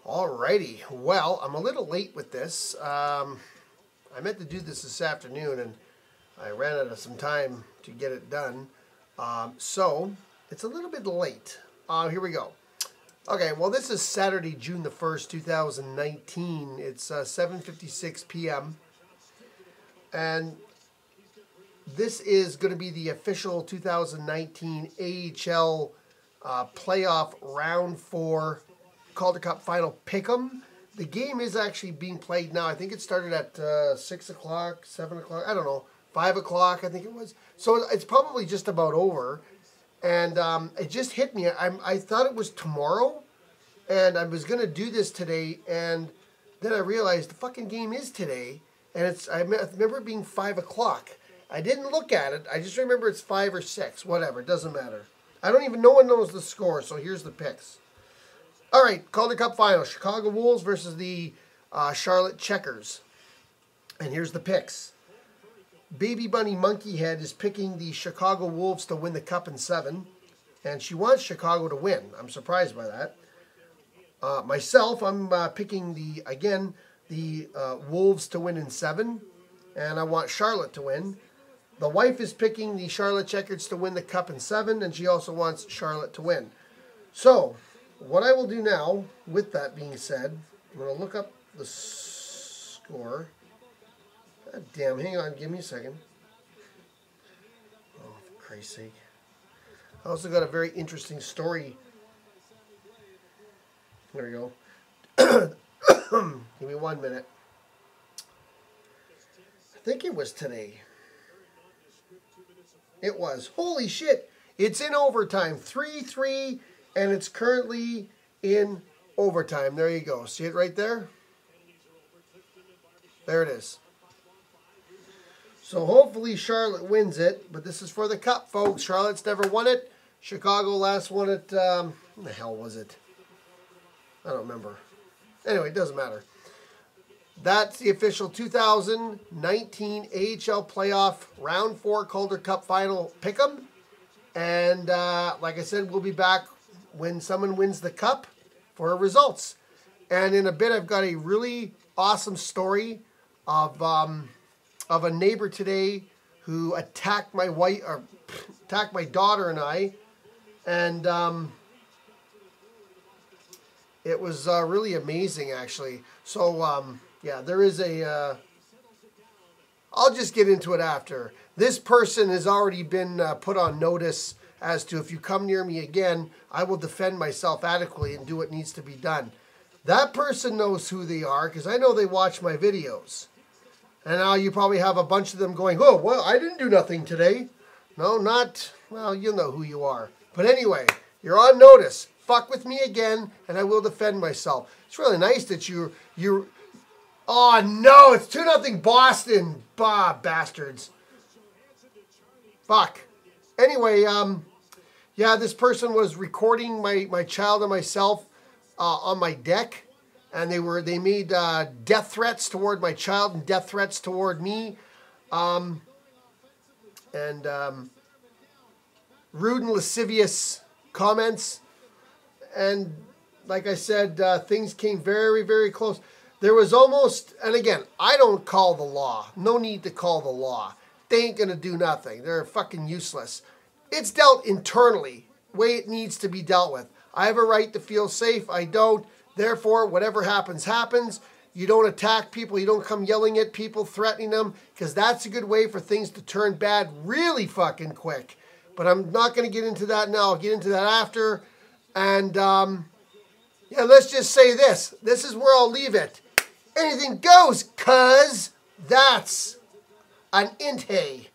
Alrighty, well, I'm a little late with this. I meant to do this afternoon, and I ran out of some time to get it done. So, it's a little bit late. Here we go. Okay, well, this is Saturday, June the 1st, 2019. It's 7:56 p.m. And this is going to be the official 2019 AHL Playoff Round 4 Calder Cup Final Pick'em. The game is actually being played now. I think it started at 6 o'clock, 7 o'clock, I don't know, 5 o'clock I think it was. So it's probably just about over. And it just hit me. I thought it was tomorrow, and I was going to do this today, and then I realized the fucking game is today, and I remember it being 5 o'clock. I didn't look at it. I just remember it's 5 or 6, whatever, it doesn't matter. No one knows the score, so here's the picks. All right, Calder Cup Final, Chicago Wolves versus the Charlotte Checkers. And here's the picks. Baby Bunny Monkeyhead is picking the Chicago Wolves to win the Cup in 7. And she wants Chicago to win. I'm surprised by that. Myself, I'm picking the Wolves to win in 7. And I want Charlotte to win. The wife is picking the Charlotte Checkers to win the Cup in 7. And she also wants Charlotte to win. So, what I will do now, with that being said, I'm going to look up the score. God damn, hang on, give me a second. Oh, for Christ's sake. I also got a very interesting story. There we go. Give me 1 minute. I think it was today. It was. Holy shit. It's in overtime. 3-3, and it's currently in overtime. There you go. See it right there? There it is. So hopefully Charlotte wins it, but this is for the Cup, folks. Charlotte's never won it. Chicago last won it, when the hell was it? I don't remember. Anyway, it doesn't matter. That's the official 2019 AHL Playoff Round 4 Calder Cup Final Pick'em. And like I said, we'll be back when someone wins the Cup for our results. And in a bit, I've got a really awesome story of a neighbor today who attacked my wife, or attacked my daughter and I, and it was really amazing, actually. So yeah, there is a. I'll just get into it after. This person has already been put on notice as to, if you come near me again, I will defend myself adequately and do what needs to be done. That person knows who they are, because I know they watch my videos. And now you probably have a bunch of them going, oh, well, I didn't do nothing today. No, not, well, you'll know who you are. But anyway, you're on notice. Fuck with me again, and I will defend myself. It's really nice that you're oh, no, it's 2-0 Boston. Bah, bastards. Fuck. Anyway, yeah, this person was recording my child and myself on my deck. And they made death threats toward my child and death threats toward me, and rude and lascivious comments. And like I said, things came very, very close. There was almost, and again, I don't call the law. No need to call the law. They ain't gonna do nothing. They're fucking useless. It's dealt internally, the way it needs to be dealt with. I have a right to feel safe. I don't. Therefore, whatever happens, happens. You don't attack people. You don't come yelling at people, threatening them, because that's a good way for things to turn bad really fucking quick. But I'm not going to get into that now. I'll get into that after. And, yeah, let's just say this. This is where I'll leave it. Anything goes, cuz that's an inte.